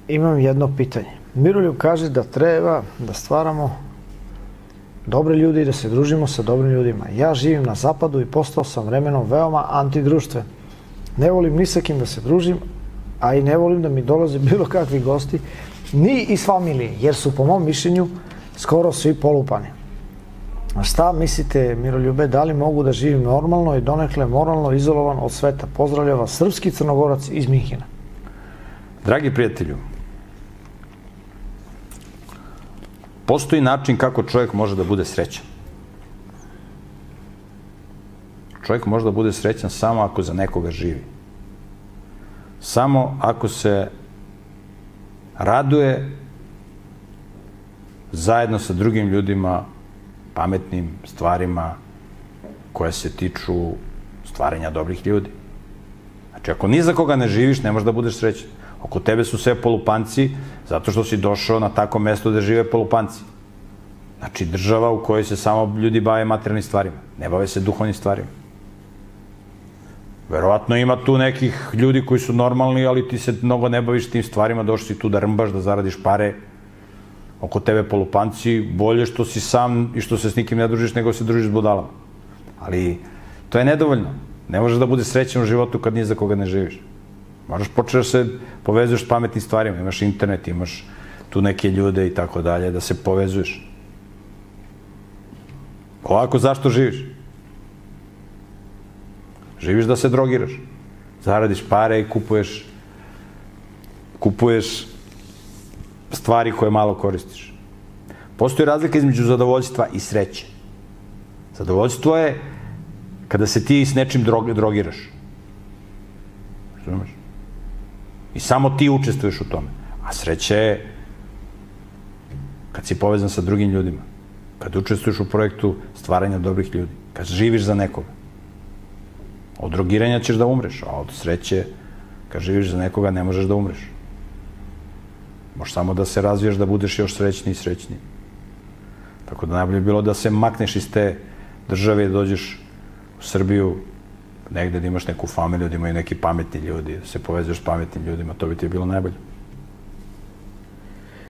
imam jedno pitanje. Miroljub kaže da treba da stvaramo dobre ljudi i da se družimo sa dobrim ljudima. Ja živim na zapadu i postao sam vremenom veoma antidruštven. Ne volim ni sa kim da se družim, a i ne volim da mi dolaze bilo kakvi gosti, ni iz familije, jer su po mom mišljenju skoro svi polupani. A šta mislite, Miroljube, da li mogu da živim normalno i donekle moralno izolovan od sveta? Pozdravljava srpski Crnogorac iz Minhena. Dragi prijatelju, postoji način kako čovjek može da bude srećan. Čovjek može da bude srećan samo ako za nekoga živi. Samo ako se raduje zajedno sa drugim ljudima pametnim stvarima koje se tiču stvaranja dobrih ljudi. Znači, ako ni za koga ne živiš, ne možeš da budeš srećan. Oko tebe su sve polupanci, zato što si došao na tako mesto gde žive polupanci. Znači, država u kojoj se samo ljudi bave materijalnim stvarima, ne bave se duhovnim stvarima. Verovatno ima tu nekih ljudi koji su normalni, ali ti se mnogo ne baviš tim stvarima, došli si tu da rmbaš, da zaradiš pare. Oko tebe polupanci, bolje što si sam i što se s nikim ne družiš, nego se družiš s budalama. Ali to je nedovoljno. Ne možeš da budeš srećan u životu kad ni za koga ne živiš. Moraš početi da se povezuješ s pametnim stvarima. Imaš internet, imaš tu neke ljude i tako dalje, da se povezuješ. Ovako, zašto živiš? Živiš da se drogiraš. Zaradiš pare i kupuješ stvari koje malo koristiš. Postoji razlika između zadovoljstva i sreće. Zadovoljstvo je kada se ti s nečim drogiraš. Razumeš? I samo ti učestvuješ u tome. A sreća je kad si povezan sa drugim ljudima. Kad učestvuješ u projektu stvaranja dobrih ljudi. Kad živiš za nekoga. Od drogiranja ćeš da umreš, a od sreće, kad živiš za nekoga, ne možeš da umreš. Možeš samo da se razvijaš, da budeš još srećniji i srećniji. Tako da najbolje je bilo da se makneš iz te države i dođeš u Srbiju, negde da imaš neku familiju, da imaju neki pametni ljudi, da se povezuješ s pametnim ljudima, to bi ti bilo najbolje.